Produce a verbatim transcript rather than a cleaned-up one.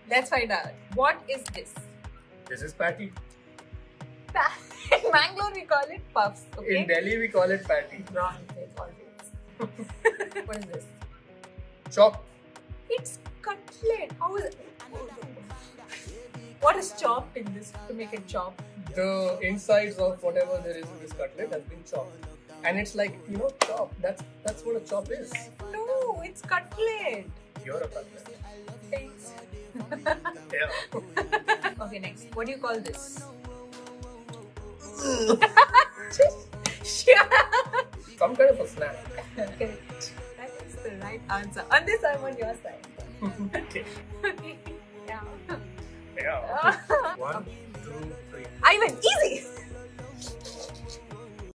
Let's find out. What is this? This is patty. In Mangalore, we call it puffs. Okay? In Delhi, we call it patty. Wrong place always. What is this? Chop. It's cutlet. How is it? What is chopped in this to make it chop? The insides of whatever there is in this cutlet has been chopped. And it's like, you know, chop. That's that's what a chop is. No, it's cutlet. You're a cutlet. Thanks. Yeah. Okay, next. What do you call this? Some kind of a snack. Correct. That is the right answer. On this, I'm on your side. Okay. Okay. Yeah. Yeah. One, two, three. I win. Easy.